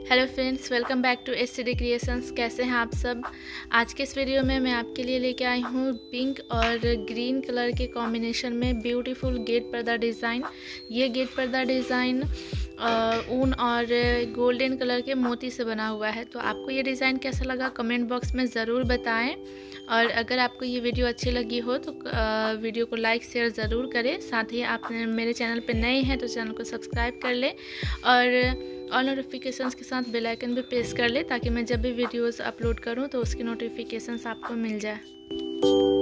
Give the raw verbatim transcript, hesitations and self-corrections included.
Hello friends, welcome back to S C D creations. कैसे हैं आप सब। आज के इस वीडियो में मैं आपके लिए लेके आई हूँ पिंक और ग्रीन कलर के कॉम्बिनेशन में ब्यूटीफुल गेट पर्दा डिज़ाइन। ये गेट पर्दा डिज़ाइन ऊन और गोल्डन कलर के मोती से बना हुआ है। तो आपको ये डिज़ाइन कैसा लगा कमेंट बॉक्स में ज़रूर बताएं। और अगर आपको ये वीडियो अच्छी लगी हो तो वीडियो को लाइक शेयर ज़रूर करें। साथ ही आप मेरे चैनल पर नए हैं तो चैनल को सब्सक्राइब कर लें और ऑल नोटिफिकेशंस के साथ बेल आइकन भी प्रेस कर ले ताकि मैं जब भी वीडियोस अपलोड करूं तो उसकी नोटिफिकेशंस आपको मिल जाए।